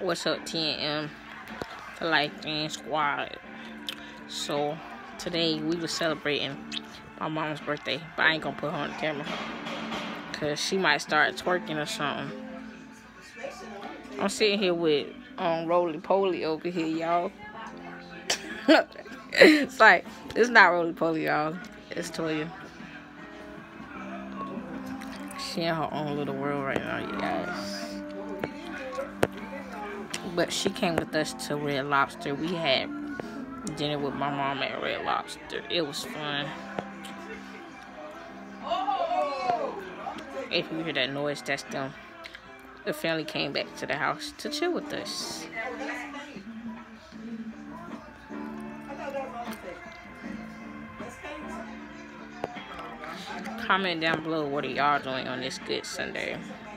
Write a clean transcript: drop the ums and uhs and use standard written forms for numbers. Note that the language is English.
What's up, TNM, for Life and Squad. So today we were celebrating my mom's birthday, but I ain't gonna put her on the camera cause she might start twerking or something. I'm sitting here with Roly Poly over here, y'all. It's like, it's not Roly Poly, y'all. It's Toya. She in her own little world right now, you guys. But she came with us to Red Lobster. We had dinner with my mom at Red Lobster. It was fun. If you hear that noise, that's them. The family came back to the house to chill with us. Comment down below what are y'all doing on this good Sunday.